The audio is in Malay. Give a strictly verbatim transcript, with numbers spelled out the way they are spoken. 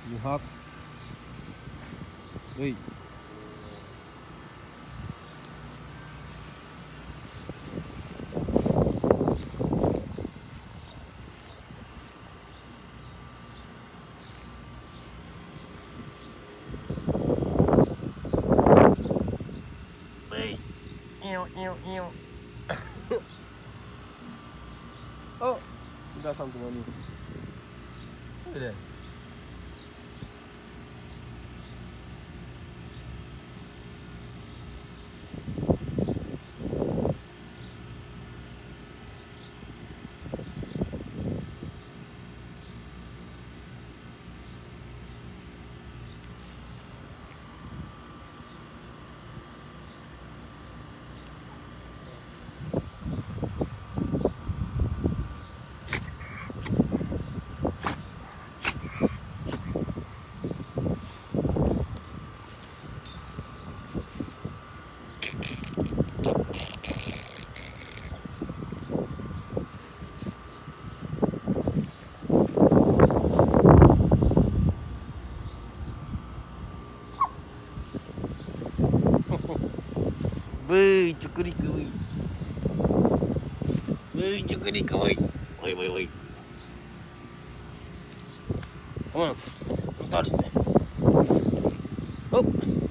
Lihat. Woi. Woi. Iu iu iu. Oh, udah sampai mana? Udah. Woi, cukurika woi. Woi, cukurika woi. Woi, woi, woi. Come on. Don't touch that. Oh.